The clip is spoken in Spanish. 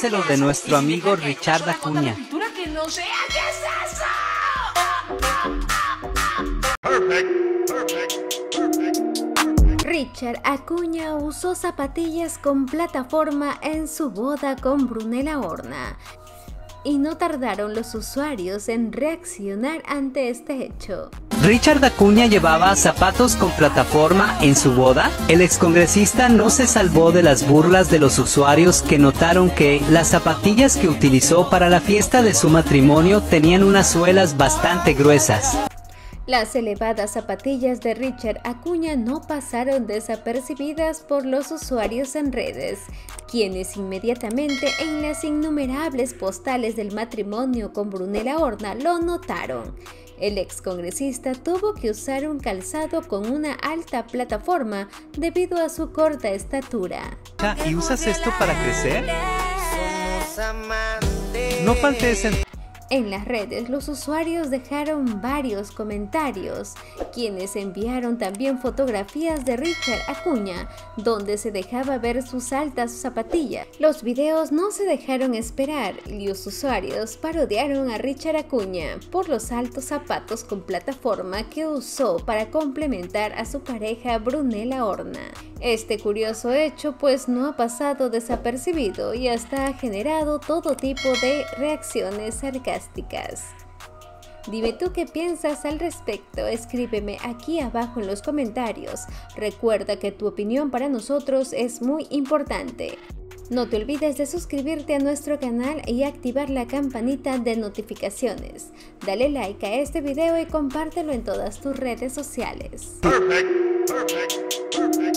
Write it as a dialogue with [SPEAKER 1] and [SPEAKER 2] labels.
[SPEAKER 1] díselo de nuestro amigo Richard Acuña.
[SPEAKER 2] Que no sea, ¿qué es eso?
[SPEAKER 3] Richard Acuña usó zapatillas con plataforma en su boda con Brunella Horna. Y no tardaron los usuarios en reaccionar ante este hecho.
[SPEAKER 1] ¿Richard Acuña llevaba zapatos con plataforma en su boda? El excongresista no se salvó de las burlas de los usuarios que notaron que las zapatillas que utilizó para la fiesta de su matrimonio tenían unas suelas bastante gruesas.
[SPEAKER 3] Las elevadas zapatillas de Richard Acuña no pasaron desapercibidas por los usuarios en redes, quienes inmediatamente en las innumerables postales del matrimonio con Brunella Horna lo notaron. El excongresista tuvo que usar un calzado con una alta plataforma debido a su corta estatura.
[SPEAKER 1] ¿Y usas esto para crecer? No faltes en...
[SPEAKER 3] En las redes, los usuarios dejaron varios comentarios, quienes enviaron también fotografías de Richard Acuña, donde se dejaba ver sus altas zapatillas. Los videos no se dejaron esperar y los usuarios parodiaron a Richard Acuña por los altos zapatos con plataforma que usó para complementar a su pareja Brunella Horna. Este curioso hecho pues no ha pasado desapercibido y hasta ha generado todo tipo de reacciones sarcásticas. Dime tú qué piensas al respecto, escríbeme aquí abajo en los comentarios. Recuerda que tu opinión para nosotros es muy importante. No te olvides de suscribirte a nuestro canal y activar la campanita de notificaciones. Dale like a este video y compártelo en todas tus redes sociales. Perfect.